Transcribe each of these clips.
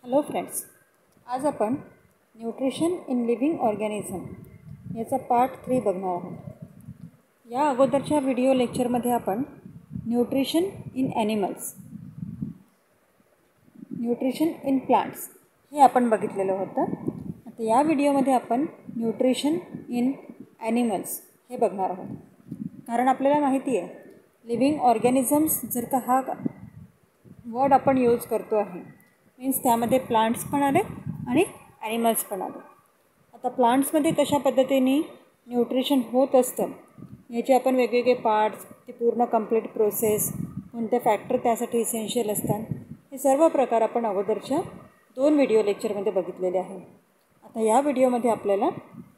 Hello friends, आज आपण nutrition in living organism याचा पार्ट 3 बघणार आहोत। या अगोदरच्या व्हिडिओ लेक्चरमध्ये आपण nutrition in animals, nutrition in plants हे आपण बघितलेलं होतं। आता या व्हिडिओमध्ये आपण न्यूट्रिशन इन ॲनिमल्स हे बघणार आहोत, कारण आपल्याला माहिती आहे लिव्हिंग ऑर्गॅनिझम्स जर का हा वर्ड आपण यूज करतो आहे मीन्स त्यामध्ये प्लांट्स पण आले आणि ॲनिमल्स पण आले। आता प्लांट्समध्ये कशा पद्धतीने न्यूट्रिशन होत असतं याचे आपण वेगवेगळे पार्ट्स, ते पूर्ण कंप्लीट प्रोसेस, कोणते फॅक्टर त्यासाठी इसेन्शियल असतात, हे सर्व प्रकार आपण अगोदरच्या 2 व्हिडिओ लेक्चरमध्ये बघितलेले आहे। आता या व्हिडिओमध्ये आपल्याला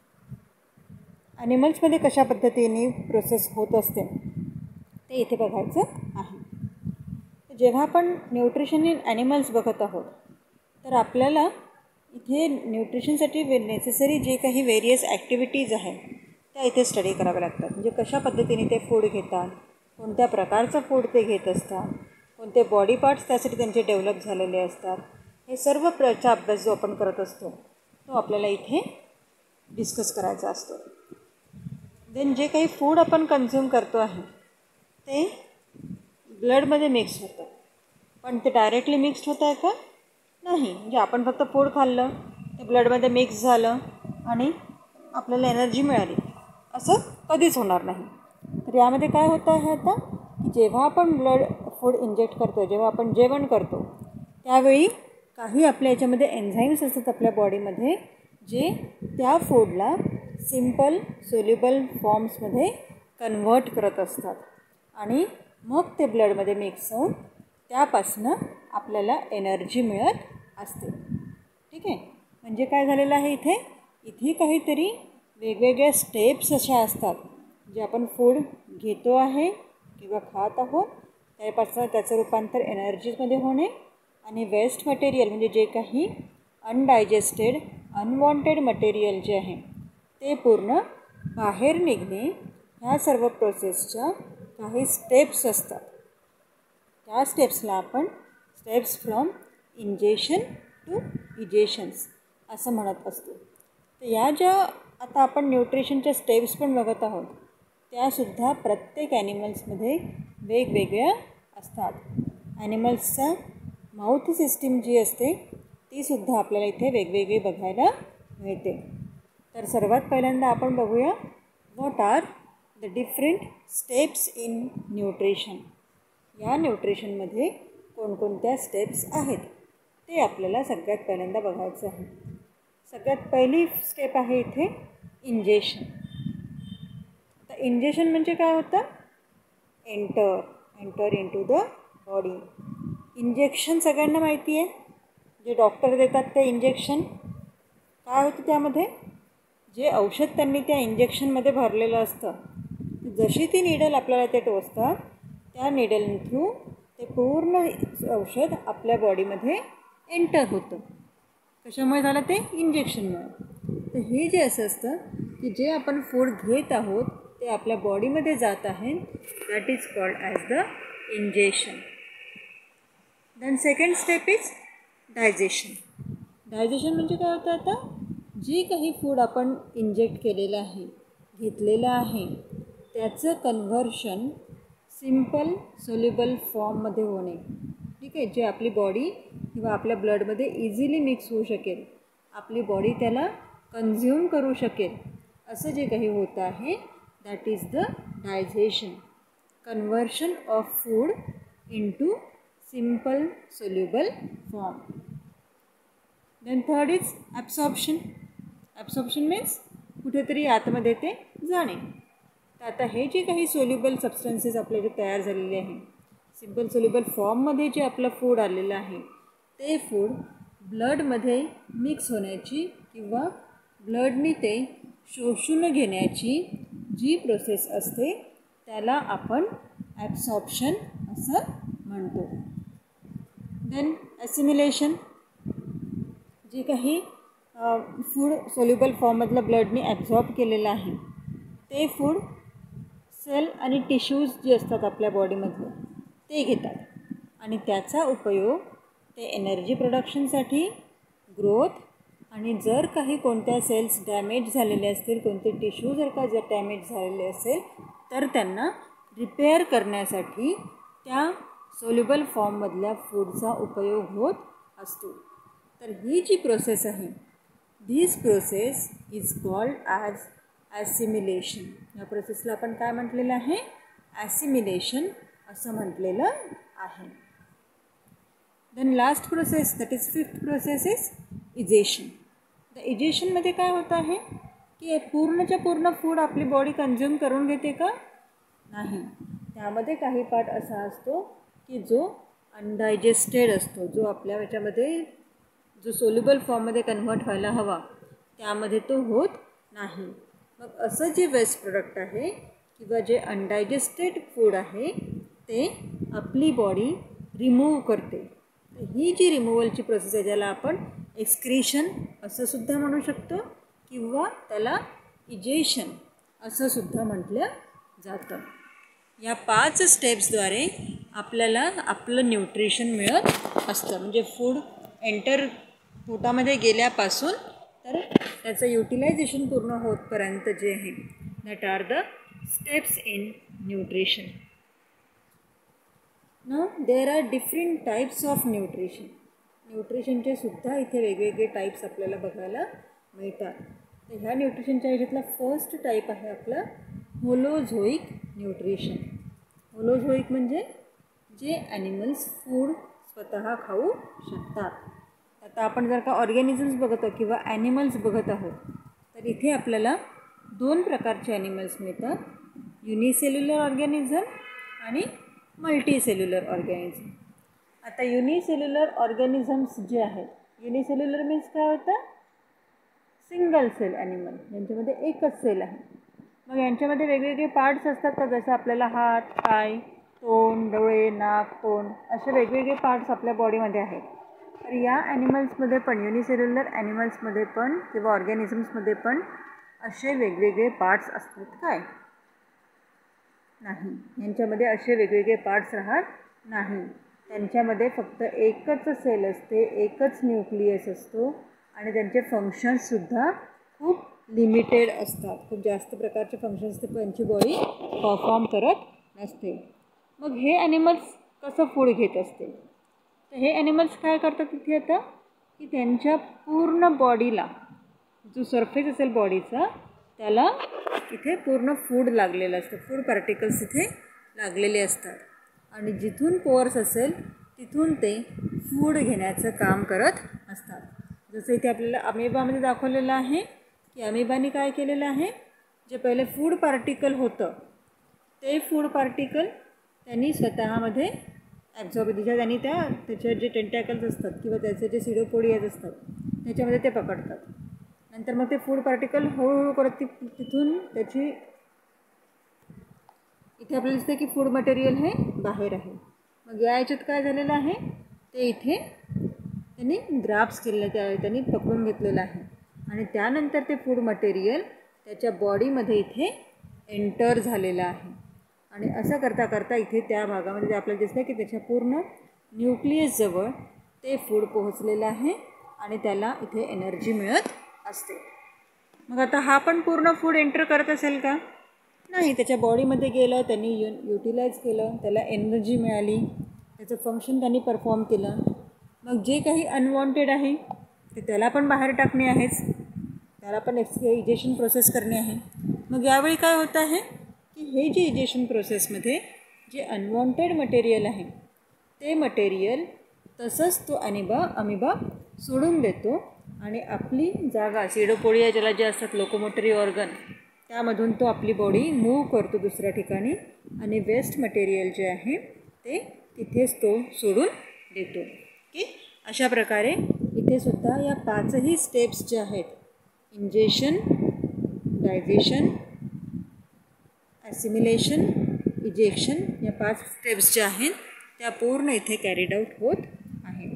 ॲनिमल्समध्ये कशा पद्धतीने प्रोसेस होत असते ते इथे बघायचं आहे। जेव्हा आपण न्यूट्रिशन इन ॲनिमल्स बघत आहोत तर आपल्याला इथे न्यूट्रिशनसाठी नेसेसरी जे काही वेरियस ॲक्टिव्हिटीज आहेत त्या इथे स्टडी कराव्या लागतात। म्हणजे कशा पद्धतीने ते फूड घेतात, कोणत्या प्रकारचं फूड ते घेत असतात, कोणते बॉडी पार्ट्स त्यासाठी त्यांचे डेव्हलप झालेले असतात, हे सर्व चा अभ्यास जो आपण करत असतो तो आपल्याला इथे डिस्कस करायचा असतो। देन जे काही फूड आपण कन्झ्युम करतो आहे ते ब्लडमध्ये मिक्स होतं, पण ते डायरेक्टली मिक्स्ड होतं आहे का? नाही। म्हणजे आपण फक्त फूड खाल्लं, ते ब्लडमध्ये मिक्स झालं आणि आपल्याला एनर्जी मिळाली असं कधीच होणार नाही। तर यामध्ये काय होतं आहे आता की जेव्हा आपण फूड इंजेक्ट करतो, जेव्हा आपण जेवण करतो त्यावेळी काही आपल्या याच्यामध्ये एन्झाईम्स असतात आपल्या बॉडीमध्ये जे त्या फूडला सिम्पल सोल्युबल फॉर्म्समध्ये कन्व्हर्ट करत असतात आणि मग ते ब्लडमध्ये मिक्स होऊन त्यापासनं आपल्याला एनर्जी मिळत असते। ठीक आहे, म्हणजे काय झालेलं आहे इथे काहीतरी वेगवेगळ्या स्टेप्स अशा असतात जे आपण फूड घेतो आहे किंवा खात आहोत त्यापासून त्याचं रूपांतर एनर्जीमध्ये होणे आणि वेस्ट मटेरियल म्हणजे जे काही अनडायजेस्टेड अनवॉन्टेड मटेरियल जे आहे ते पूर्ण बाहेर निघणे, ह्या सर्व प्रोसेसच्या काही स्टेप्स असतात। त्या स्टेप्सला आपण steps from ingestion to egestions असं म्हणत असतो। तर या ज्या आता आपण न्यूट्रिशनच्या स्टेप्स पण बघत आहोत त्यासुद्धा प्रत्येक ॲनिमल्समध्ये वेगवेगळ्या असतात। ॲनिमल्सचा माउथ सिस्टीम जी असते तीसुद्धा आपल्याला इथे वेगवेगळी बघायला मिळते। तर सर्वात पहिल्यांदा आपण बघूया what are the different steps in nutrition. या न्यूट्रिशनमध्ये कोणकोणत्या स्टेप्स आहेत ते आपल्याला सगळ्यात पहिल्यांदा बघायचं आहे। सगळ्यात पहिली स्टेप आहे इथे इंजेशन। तर इंजेशन म्हणजे काय होतं? Enter into the body. Injection सगळ्यांना माहिती आहे, जे डॉक्टर देतात ते इंजेक्शन काय होतं, त्यामध्ये जे औषध त्यांनी त्या इंजेक्शनमध्ये भरलेलं असतं, जशी ती निडल आपल्याला ते टोचतात त्या निडल थ्रू ते पूर्ण औषध आपल्या बॉडीमध्ये एंटर होतं। कशामुळे झालं? ते इंजेक्शनमुळे। तर हे जे असं असतं की जे आपण फूड घेत आहोत ते आपल्या बॉडीमध्ये जात आहे, that is called as the ingestion. Then second step is digestion. Digestion म्हणजे काय होतं? आता जे काही फूड आपण इंजेक्ट केलेलं आहे, घेतलेलं आहे, त्याचं कन्व्हर्शन सिम्पल सोल्युबल फॉर्ममध्ये होणे। ठीक आहे, जे आपली बॉडी किंवा आपल्या ब्लडमध्ये इझिली मिक्स होऊ शकेल, आपली बॉडी त्याला कन्झ्युम करू शकेल, असं जे काही होतं आहे that is the digestion, conversion of food into simple soluble form. Then third is absorption. Absorption means कुठेतरी आतमध्ये ते जाणे। तर आता हे जे काही सोल्युबल सबस्टन्सेस आपले जे तयार झालेले आहे, सिम्पल सोल्युबल फॉर्ममध्ये जे आपलं फूड आलेलं आहे ते फूड ब्लडमध्ये मिक्स होण्याची किंवा ब्लडनी ते शोषून घेण्याची जी प्रोसेस असते त्याला आपण ॲब्सॉर्प्शन असं म्हणतो। देन ॲसिमिलेशन, जे काही फूड सोल्युबल फॉर्ममधलं ब्लडनी ॲब्झॉर्ब केलेलं आहे ते फूड सेल आणि टिश्यूज जे असतात आपल्या बॉडीमधले ते घेतात आणि त्याचा उपयोग ते एनर्जी प्रोडक्शनसाठी, ग्रोथ, आणि जर काही कोणत्या सेल्स डॅमेज झालेले असतील, कोणते टिश्यू जर का डॅमेज झालेले असेल तर त्यांना रिपेअर करण्यासाठी त्या सोल्युबल फॉर्ममधल्या फूडचा उपयोग होत असतो. तर ही जी प्रोसेस आहे, this process is called as assimilation. या प्रोसेसला आपण काय म्हटलेलं आहे? ॲसिमिलेशन असं म्हटलेलं आहे. Then last process, that is fifth process, is egestion. तर इजेशनमध्ये काय होतं आहे की पूर्णच्या पूर्ण फूड आपली बॉडी कंझ्युम करून घेते का? नाही. त्यामध्ये काही पार्ट असा असतो की जो अनडायजेस्टेड असतो, जो आपल्या याच्यामध्ये जो सोल्युबल फॉर्ममध्ये कन्व्हर्ट व्हायला हवा त्यामध्ये तो होत नाही. मग असं जे वेस्ट प्रोडक्ट आहे किंवा जे अनडायजेस्टेड फूड आहे ते आपली बॉडी रिमूव्ह करते. तर ही जी रिमूव्हलची प्रोसेस आहे ज्याला आपण एक्सक्रीशन असं सुद्धा म्हणू शकतो किंवा त्याला इजेशन असं सुद्धा म्हटलं जातं. या 5 स्टेप्सद्वारे आपल्याला आपलं न्यूट्रिशन मिळत असतं. म्हणजे फूड एंटर पोटामध्ये गेल्यापासून तर त्याचं युटिलायझेशन पूर्ण होतपर्यंत जे आहे, that are the steps in nutrition. Now there are different types of nutrition. न्यूट्रिशनचे सुद्धा इथे वेगवेगळे टाईप्स आपल्याला बघायला मिळतात. तर ह्या न्यूट्रिशनच्या ह्याच्यातला फर्स्ट टाईप आहे आपला होलोझोईक न्यूट्रिशन. होलोझोईक म्हणजे जे ॲनिमल्स फूड स्वतः खाऊ शकतात. आता आपण जर का ऑर्गॅनिझम्स बघत आहोत किंवा ॲनिमल्स बघत आहोत तर इथे आपल्याला 2 प्रकारचे ॲनिमल्स मिळतात, युनिसेल्युलर ऑर्गॅनिझम आणि मल्टीसेल्युलर ऑर्गॅनिझम. आता युनिसेल्युलर ऑर्गॅनिझम्स जे आहेत, युनिसेल्युलर मीन्स काय होतं? सिंगल सेल ॲनिमल, यांच्यामध्ये एकच सेल आहे. मग यांच्यामध्ये वेगवेगळे पार्ट्स असतात का? जसं आपल्याला हात, पाय, तोंड, डोळे, नाक, तोंड असे वेगवेगळे पार्ट्स आपल्या बॉडीमध्ये आहेत. तर या ॲनिमल्समध्ये पण, युनिसेल्युलर ॲनिमल्समध्ये पण किंवा ऑर्गॅनिझम्समध्ये पण असे वेगवेगळे पार्ट्स असतात काय? नाही. यांच्यामध्ये असे वेगवेगळे पार्ट्स राहत नाही. त्यांच्यामध्ये फक्त एकच सेल असते, एकच न्यूक्लियस असतो आणि त्यांचे फंक्शन्ससुद्धा खूप लिमिटेड असतात. खूप जास्त प्रकारचे फंक्शन्स ते त्यांची बॉडी परफॉर्म करत नसते. मग हे ॲनिमल्स कसं फूड घेत असते? तर हे ॲनिमल्स काय करतात इथे आता की त्यांच्या पूर्ण बॉडीला जो सरफेस असेल बॉडीचा त्याला इथे पूर्ण फूड लागलेलं असतं, फूड पार्टिकल्स इथे लागलेले असतात आणि जिथून पोअर्स असेल तिथून ते फूड घेण्याचं काम करत असतात. जसं इथे आपल्याला अमेबामध्ये दाखवलेलं आहे की अमेबाने काय केलेलं आहे, जे पहिले फूड पार्टिकल होतं ते फूड पार्टिकल त्यांनी स्वतःमध्ये ॲब्झॉर्ब, त्यांनी त्याच्या जे टेंटॅकल्स असतात किंवा त्याचे जे सिडोपोडियाज असतात त्याच्यामध्ये ते पकडतात. नंतर मग ते फूड पार्टिकल हळूहळू करत तिथून त्याची इथे आपल्याला दिसतं की फूड मटेरियल हे बाहेर आहे. मग या याच्यात काय झालेलं आहे ते इथे त्यांनी ग्राफ्स केलेलं, त्यांनी पकडून घेतलेलं आहे आणि त्यानंतर ते फूड मटेरियल त्याच्या बॉडीमध्ये इथे एंटर झालेलं आहे. आणि असं करता करता इथे त्या भागामध्ये आपल्याला दिसतं की त्याच्या पूर्ण न्यूक्लियसजवळ ते फूड पोहोचलेलं आहे आणि त्याला इथे एनर्जी मिळत असते. मग आता हा पण पूर्ण फूड एंटर करत असेल का? नाही. त्याच्या बॉडीमध्ये गेलं, त्यांनी युटिलाइज केलं, त्याला एनर्जी मिळाली, त्याचं फंक्शन त्यांनी परफॉर्म केलं. मग जे काही अनवॉन्टेड आहे ते त्याला पण बाहेर टाकणे आहेच, त्याला पण इजेशन प्रोसेस करणे आहे. मग यावेळी काय होतं आहे की हे जे इजेशन प्रोसेसमध्ये जे अनवॉन्टेड मटेरियल आहे ते मटेरियल तसंच तो अमिबा सोडून देतो आणि आपली जागा सिडोपोडिया ज्याला जे असतात लोकोमोटरी ऑर्गन त्यामधून तो आपली बॉडी मूव्ह करतो दुसऱ्या ठिकाणी आणि वेस्ट मटेरियल जे आहे ते तिथेच तो सोडून देतो. की अशा प्रकारे इथेसुद्धा या 5ही स्टेप्स ज्या आहेत, इंजेशन, डायजेशन, ॲसिमिलेशन, इजेक्शन, या 5 स्टेप्स ज्या आहेत त्या पूर्ण इथे कॅरीड आऊट होत आहेत.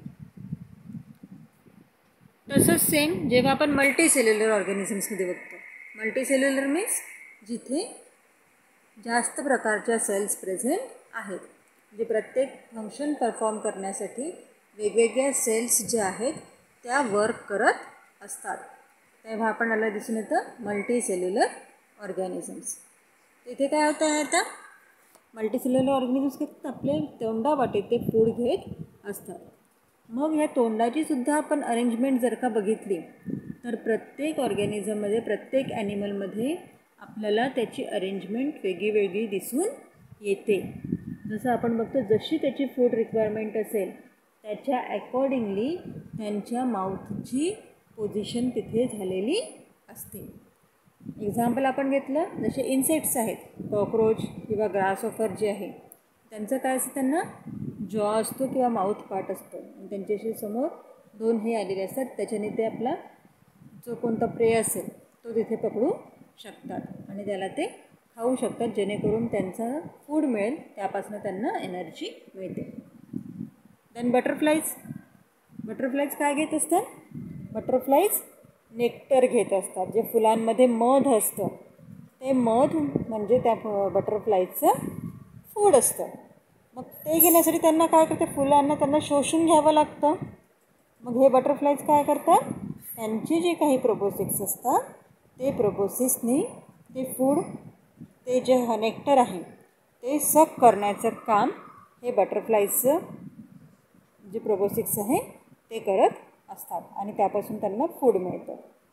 तसंच सेम जेव्हा आपण मल्टीसेल्युलर ऑर्गॅनिझम्समध्ये बघतो, मल्टीसेल्युलर मीन्स जिथे जास्त प्रकारच्या सेल्स प्रेझेंट आहेत, म्हणजे प्रत्येक फंक्शन परफॉर्म करण्यासाठी वेगवेगळ्या सेल्स ज्या आहेत त्या वर्क करत असतात. तेव्हा आपल्याला दिसून येतं मल्टीसेल्युलर ऑर्गॅनिझम्स. तिथे काय होतं आहे आता, मल्टीसेल्युलर ऑर्गॅनिझम्स काय आपले तोंडावाटे ते फूड घेत असतात. मग ह्या तोंडाची सुद्धा आपण अरेंजमेंट जर का बघितली तर प्रत्येक ऑर्गॅनिझममध्ये, प्रत्येक ॲनिमलमध्ये आपल्याला त्याची अरेंजमेंट वेगळी वेगळी दिसून येते. जसं आपण बघतो, जशी त्याची फूड रिक्वायरमेंट असेल त्याच्या अकॉर्डिंगली त्यांच्या माउथची पोझिशन तिथे झालेली असते. एक्झाम्पल आपण घेतलं, जसे इन्सेक्ट्स आहेत, कॉकरोच किंवा ग्रासहॉपर जे आहे, त्यांचं काय असतं, त्यांना जॉ असतो किंवा माउथ पार्ट असतो. त्यांच्याशी समोर 2 हे आलेले असतात, त्याच्याने ते आपला जो कोणता प्रे असेल तो तिथे पकडू शकतात आणि त्याला ते खाऊ शकतात, जेणेकरून त्यांचा फूड मिळेल, त्यापासून त्यांना एनर्जी मिळते. देन बटरफ्लाईज काय घेत असतात, बटरफ्लाईज नेक्टर घेत असतात. जे फुलांमध्ये मध असतं ते मध म्हणजे त्या बटरफ्लाईजचं फूड असतं. मग ते घेण्यासाठी त्यांना काय करते, फुलांना त्यांना शोषून घ्यावं लागतं. मग हे बटरफ्लाईज काय करतात, त्यांचे जे काही प्रोबोसिक्स असतात ते प्रोबोसिसनी ते फूड, ते जे नेक्टर आहे ते सक करण्याचं काम हे बटरफ्लाईजचं जे प्रोबोसिक्स आहे ते करत असतात आणि त्यापासून त्यांना फूड मिळतं.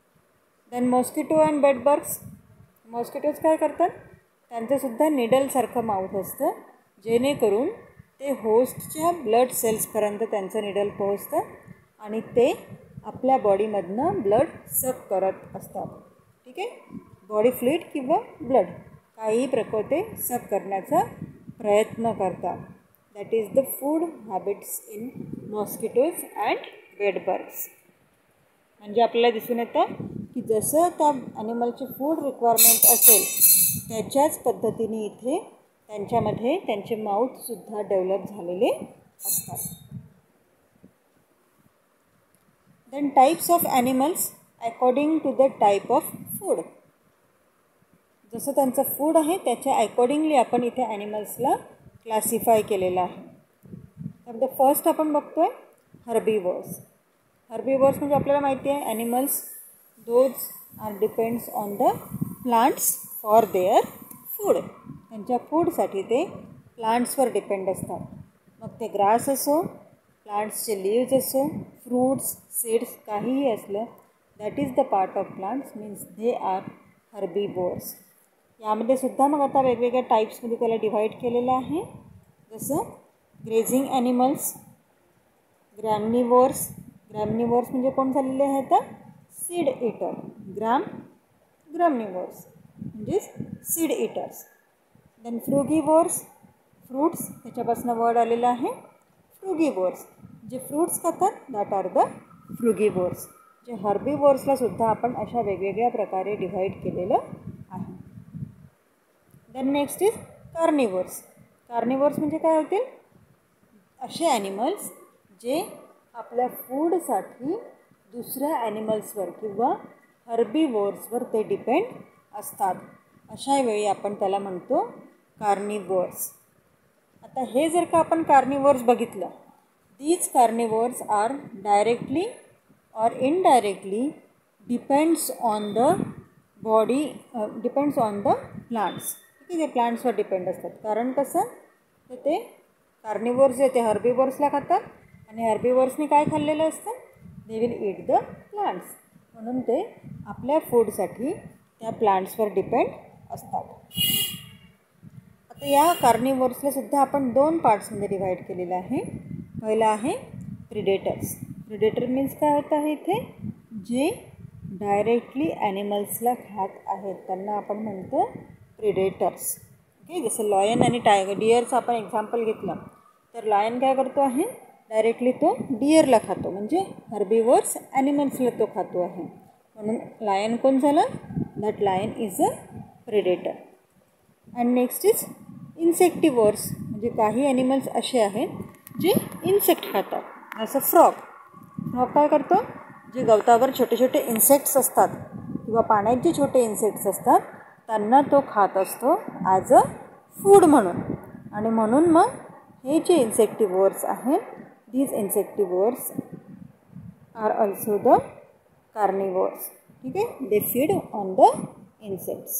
Then mosquito and bedbugs. Mosquitoes काय करतात, त्यांचंसुद्धा निडलसारखं माउथ असतं, जेणेकरून ते होस्टच्या ब्लड सेल्सपर्यंत त्यांचं निडल पोहोचतं आणि ते आपल्या बॉडीमधनं ब्लड सक करत असतात. ठीक आहे, बॉडी फ्लुइड किंवा ब्लड काही प्रकारे सक करण्याचा प्रयत्न करतात. That is the food habits in mosquitoes and bedbugs. म्हणजे आपल्याला दिसून येतं की जसं त्या ॲनिमलची फूड रिक्वायरमेंट असेल त्याच्याच पद्धतीने इथे त्यांच्यामध्ये त्यांचे माउथसुद्धा डेव्हलप झालेले असतात. Then types of animals according to the type of food. जसं त्यांचं फूड आहे त्याच्या अकॉर्डिंगली आपण इथे ॲनिमल्सला क्लासिफाय केलेलं आहे. त्यामध्ये फर्स्ट आपण बघतो आहे हर्बीवर्स. हर्बीवर्स म्हणजे आपल्याला माहिती आहे animals those are depends on the plants for their food. त्यांच्या फूडसाठी ते प्लांट्सवर डिपेंड असतात. मग ते ग्रास असो, प्लांट्सचे लीव्ज असो, फ्रूट्स, सीड्स काहीही असलं, that is the part of plants, means they are herbivores. यामध्ये सुद्धा मग आता वेगवेगळ्या टाईप्समध्ये त्याला डिव्हाइड केलेलं आहे. जसं ग्रेझिंग ॲनिमल्स, ग्रॅमनिवर्स. ग्रॅमनिवर्स म्हणजे कोण झालेले आहे आता, सीड इटर. ग्रॅमनिवर्स म्हणजेच seed eaters. Then frugivores, fruits, त्याच्यापासून वर्ड आलेला आहे फ्रुगीवर्स. जे फ्रूट्स खातात दॅट आर द फ्रुगीवर्स. जे हर्बीवर्सला सुद्धा आपण अशा वेगवेगळ्या प्रकारे डिव्हाइड केलेलं आहे. Then next is carnivores. Carnivores म्हणजे काय होतील, असे ॲनिमल्स जे आपल्या फूडसाठी दुसऱ्या ॲनिमल्सवर किंवा हर्बीवर्सवर ते डिपेंड असतात. अशा वेळी आपण त्याला म्हणतो कार्निवर्स. आता हे जर का आपण कार्निवर्स बघितलं, these carnivores are directly or indirectly depends on the body, depends on the plants. ठीक आहे, ते प्लांट्सवर डिपेंड असतात. कारण कसं, तर ते कार्निवर्स जे ते हर्बीवर्सला खातात आणि हर्बीवर्सने काय खाल्लेलं असतं, they will eat the plants. म्हणून ते आपल्या फूडसाठी त्या प्लांट्सवर डिपेंड असतात. आता या कार्निवर्सला सुद्धा आपण 2 पार्ट्समध्ये डिव्हाइड केलेलं आहे. पहिलं आहे प्रिडेटर्स. प्रिडेटर मीन्स काय होतं आहे इथे, जे डायरेक्टली ॲनिमल्सला खात आहेत त्यांना आपण म्हणतो प्रिडेटर्स. ओके, जसं लॉयन आणि डिअरचं आपण एक्झाम्पल घेतलं तर लॉयन काय करतो आहे, डायरेक्टली तो डिअरला खातो, म्हणजे हर्बीवर्स ॲनिमल्सला तो खातो आहे. म्हणून लायन कोण झालं, that lion is a predator. And next is insectivores. म्हणजे काही ॲनिमल्स असे आहेत जे इन्सेक्ट खातात. जसं फ्रॉग काय करतो, जे गवतावर छोटे छोटे इन्सेक्ट्स असतात किंवा पाण्यात जे छोटे इन्सेक्ट्स असतात त्यांना तो खात असतो ॲज अ फूड म्हणून. आणि म्हणून मग हे जे इन्सेक्टिवर्स आहेत these insectivores are also the carnivores. ठीक है, they feed on the insects.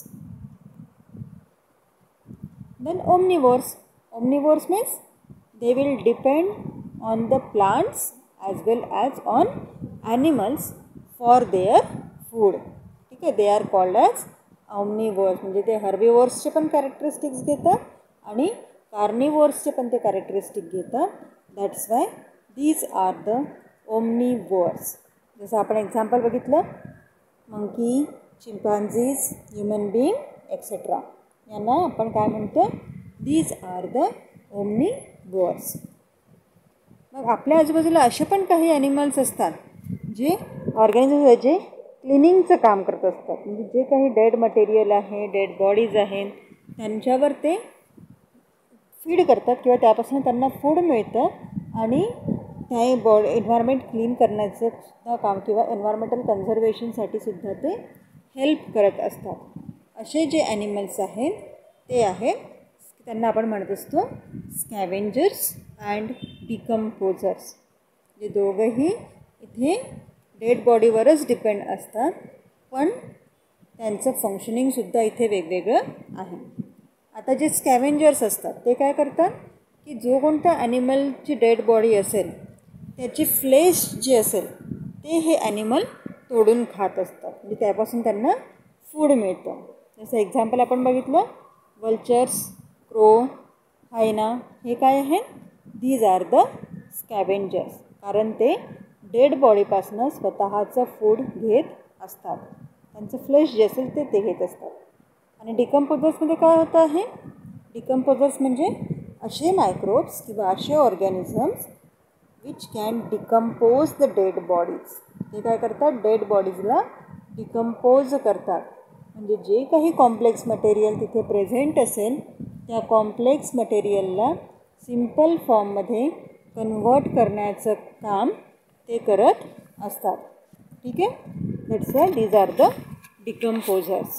Then omnivores. Omnivores means they will depend on the plants as well as on animals for their food. ठीक आहे, they are called as omnivores. म्हणजे ते herbivores पण characteristics घेतात आणि कार्निवोर्सचे पण ते कॅरेक्टरिस्टिक घेतात. That's why these are the omnivores. जसं आपण एक्झाम्पल बघितलं, monkey, chimpanzees, human being etcetera, यांना आपण काय म्हणतो, दीज आर द ओमनिवोर्स. मग आपल्या आजूबाजूला असे पण काही ॲनिमल्स असतात जे ऑर्गॅनिझम्स आहेत जे क्लिनिंगचं काम करत असतात. म्हणजे जे काही डेड मटेरियल आहे, डेड बॉडीज आहेत, त्यांच्यावर ते फीड करतात किंवा त्यापासून त्यांना फूड मिळतं आणि त्या एन्व्हायरमेंट क्लीन करण्याचं सुद्धा काम किंवा एन्व्हायरमेंटल कन्झर्वेशनसाठी सुद्धा ते हेल्प करत असतात. असे जे ॲनिमल्स आहेत ते आहेत, त्यांना आपण म्हणत असतो स्कॅव्हेंजर्स अँड डिकम्पोजर्स. जे दोघंही इथे डेड बॉडीवरच डिपेंड असतात, पण त्यांचं फंक्शनिंगसुद्धा इथे वेगवेगळं आहे. आता जे स्कॅव्हेंजर्स असतात ते काय करतात की जो कोणत्या ॲनिमलची डेड बॉडी असेल त्याची फ्लेश जी असेल ते हे ॲनिमल तोडून खात असतात. म्हणजे त्यापासून त्यांना फूड मिळतं. जसं एक्झाम्पल आपण बघितलं, वल्चर्स, क्रो, हायना, हे काय आहेत, दीज आर द स्कॅव्हेंजर्स. कारण ते डेड बॉडीपासून स्वतःचं फूड घेत असतात. त्यांचं फ्लेश जे असेल ते घेत असतात. आणि डिकम्पोजर्समध्ये काय होतं आहे, डिकम्पोजर्स म्हणजे असे मायक्रोब्स किंवा असे organisms which can decompose the dead bodies. ते काय करतात, डेड बॉडीजला डिकम्पोज करतात. म्हणजे जे काही कॉम्प्लेक्स मटेरियल तिथे प्रेझेंट असेल त्या कॉम्प्लेक्स मटेरियलला सिम्पल फॉर्ममध्ये कन्वर्ट करण्याचं काम ते करत असतात. ठीक आहे, that's why these are the decomposers.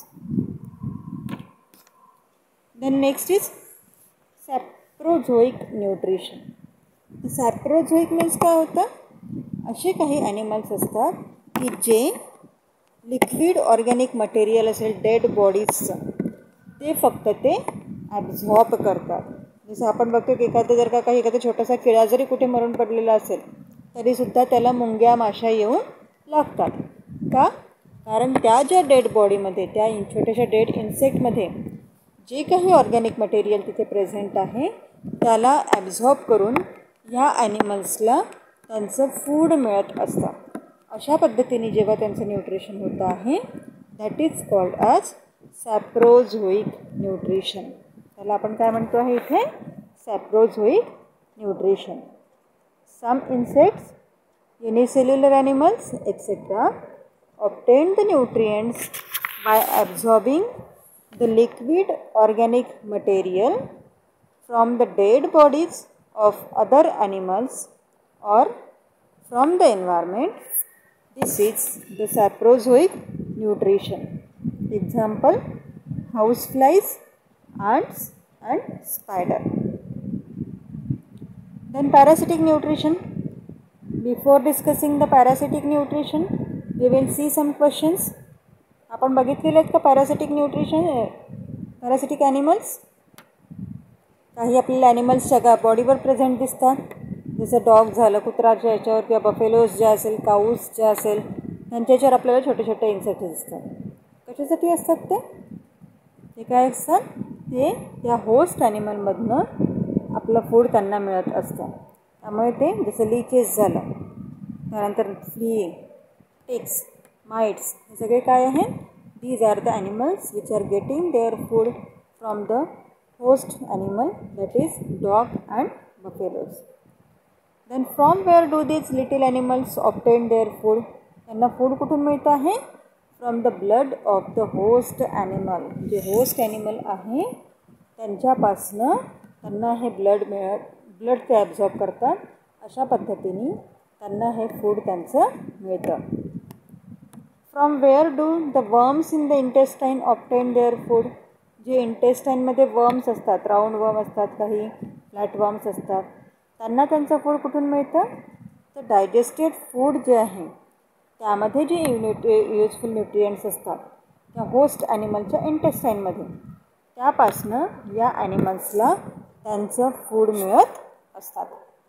Then next is saprozoic nutrition. Saprozoic means काय होतं, असे काही ॲनिमल्स असतात की जे लिक्विड ऑर्गॅनिक मटेरियल असेल डेड बॉडीजचं ते फक्त ते ॲब्झॉर्ब करतात. जसं आपण बघतो की एखादा छोटासा किडा जरी कुठे मरून पडलेला असेल तरीसुद्धा त्याला मुंग्या, माशा येऊन लागतात. का? कारण त्या ज्या डेड बॉडीमध्ये, त्या छोट्याशा डेड इन्सेक्टमध्ये जे काही ऑर्गॅनिक मटेरियल तिथे प्रेझेंट आहे त्याला ॲब्झॉर्ब करून ह्या ॲनिमल्सला त्यांचं फूड मिळत असतं. अशा पद्धतीने जेव्हा त्यांचं न्यूट्रिशन होतं आहे that is called as saprozoic nutrition. त्याला आपण काय म्हणतो आहे इथे, saprozoic nutrition. Some insects, unicellular animals etcetera obtain the nutrients by absorbing the liquid organic material from the dead bodies of other animals or from the environment. This is the saprozoic nutrition. Example, houseflies, ants and spider. Then parasitic nutrition. Before discussing the parasitic nutrition, we will see some questions. आपण बघितलेले आहेत का parasitic nutrition, parasitic animals? काही आपल्याला ॲनिमल्सच्या बॉडीवर present दिसतात, जसं dog झालं, कुत्राच्या याच्यावर, किंवा बफेलोज ज्या असेल, काऊस ज्या असेल, त्यांच्या याच्यावर आपल्याला छोटे छोटे इन्सेक्ट दिसतात. कशासाठी असतात ते काय असतात, ते त्या होस्ट ॲनिमलमधनं आपलं फूड त्यांना मिळत असतं. त्यामुळे ते जसं लीचेस झालं, त्यानंतर फ्ली, टिक्स, माइट्स, हे सगळे काय आहेत, these are the animals which are getting their food from the host animal, that is dog and buffaloes. Then from where do these little animals obtain their food? त्यांना food कुठून मिळतं आहे? From the blood of the host animal. जे host animal आहे त्यांच्यापासनं त्यांना हे blood ते ॲब्झॉर्ब करतात. अशा पद्धतीने त्यांना हे फूड त्यांचं मिळतं. From where do the worms in the intestine obtain their food? जे इंटेस्टाईनमध्ये वर्म्स असतात, राऊंड वर्म असतात, काही फ्लॅट वर्म्स असतात, त्यांना त्यांचं फूड कुठून मिळतं? तर डायजेस्टेड फूड जे आहे त्यामध्ये जे युजफुल न्यूट्रिएंट्स असतात त्या होस्ट ॲनिमलच्या इंटेस्टाईनमध्ये, त्यापासनं या ॲनिमल्सला त्यांचं फूड मिळत असतात.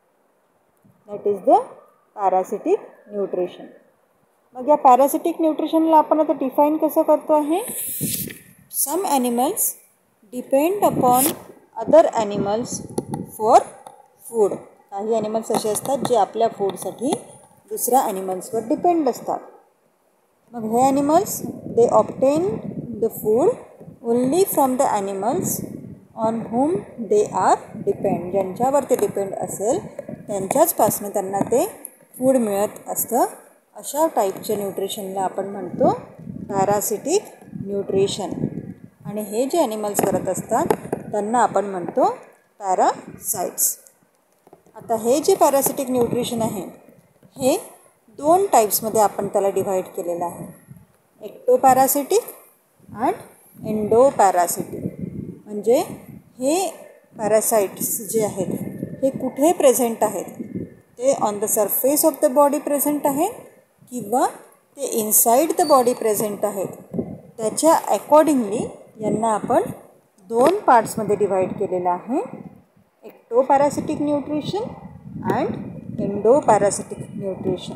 That is the parasitic nutrition. मग या पॅरासिटिक न्यूट्रिशनला आपण आता डिफाईन कसं करतो आहे? Some animals depend upon other animals for food. काही ॲनिमल्स असे असतात जे आपल्या फूडसाठी दुसऱ्या ॲनिमल्सवर डिपेंड असतात. मग हे animals they obtain the food only from the animals on whom they are depend. ज्यांच्यावर ते डिपेंड असेल त्यांच्याचपासून त्यांना ते फूड मिळत असतं. अशा टाईपच्या न्यूट्रिशनला आपण म्हणतो पॅरासिटिक न्यूट्रिशन. आणि हे जे ॲनिमल्स करत असतात त्यांना आपण म्हणतो पॅरासाइट्स. आता हे जे पॅरासिटिक न्यूट्रिशन आहे हे 2 टाईप्समध्ये आपण त्याला डिव्हाइड केलेलं आहे, एक्टोपॅरासिटिक अँड एंडोपॅरासिटिक. म्हणजे हे पॅरासाइट्स जे आहेत हे कुठे प्रेझेंट आहेत? ते on the surface of the body present आहेत किंवा ते इनसाईड द बॉडी प्रेझेंट आहेत. त्याच्या अकॉर्डिंगली यांना आपण 2 पार्ट्समध्ये डिव्हाइड केलेलं आहे, ectoparasitic nutrition and endoparasitic nutrition.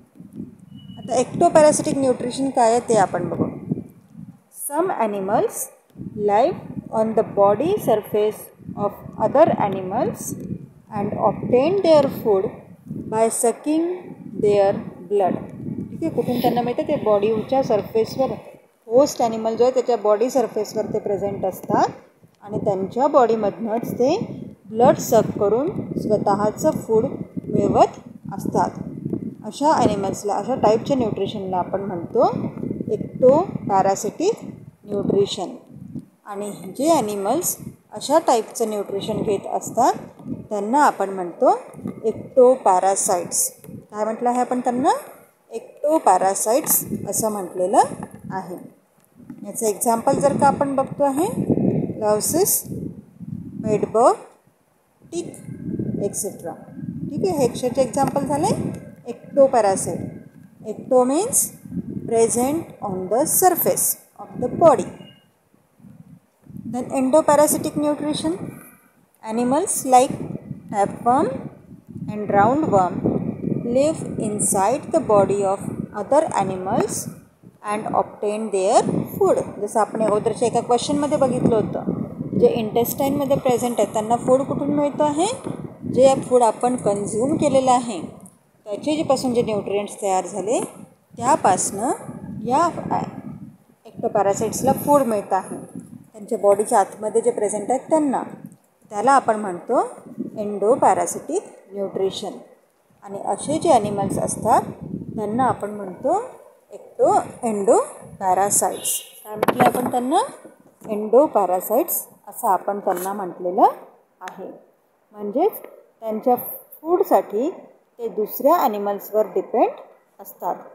आता एक्टोपॅरासिटिक न्यूट्रिशन काय आहे ते आपण बघू. Some animals live on the body surface of other animals and obtain their food by sucking their blood. ठीक आहे, कुठून त्यांना मिळतं? ते बॉडीच्या सरफेसवर, होस्ट ॲनिमल जो आहे त्याच्या बॉडी सरफेसवर ते प्रेझेंट असतात आणि त्यांच्या बॉडीमधनंच ते ब्लड सक करून स्वतःचं फूड मिळवत असतात. अशा ॲनिमल्सला, अशा टाईपच्या न्यूट्रिशनला आपण म्हणतो एक्टोपॅरासिटिक न्यूट्रिशन. आणि जे ॲनिमल्स अशा टाईपचं न्यूट्रिशन घेत असतात त्यांना आपण म्हणतो एक्टोपॅरासाइट्स. काय म्हटलं आहे आपण त्यांना? एक्टोपॅरासाइट्स असं म्हटलेलं आहे. याचं एक्झाम्पल जर का आपण बघतो आहे, लॉवसिस, मेडबग, टिक एक्सेट्रा. ठीक आहे, हे कशाचे एक्झाम्पल झाले? Ectoparasite. Ecto means present on the surface of the body. Then endoparasitic nutrition. Animals like tapeworm and roundworm live inside the body of other animals and obtain their food. जसं आपण अगोदरच्या एका क्वेश्चनमध्ये बघितलं होतं, जे इंटेस्टाईनमध्ये प्रेझेंट आहेत त्यांना फूड कुठून मिळतं आहे? जे फूड आपण कन्झ्युम केलेलं आहे त्याचे जेपासून जे न्यूट्रिएंट्स तयार झाले त्यापासनं या एक्टोपॅरासाइट्सला फूड मिळतं आहे. त्यांच्या बॉडीच्या आतमध्ये जे प्रेझेंट आहेत त्यांना, त्याला आपण म्हणतो एंडोपॅरासिटिक न्यूट्रिशन. आणि असे जे ॲनिमल्स असतात त्यांना आपण म्हणतो एंडोपॅरासाइट्स. काय म्हटलं आपण त्यांना? एंडोपॅरासाइट्स असं आपण त्यांना म्हटलेलं आहे. म्हणजेच त्यांच्या फूडसाठी ते दुसऱ्या ॲनिमल्सवर डिपेंड असतात.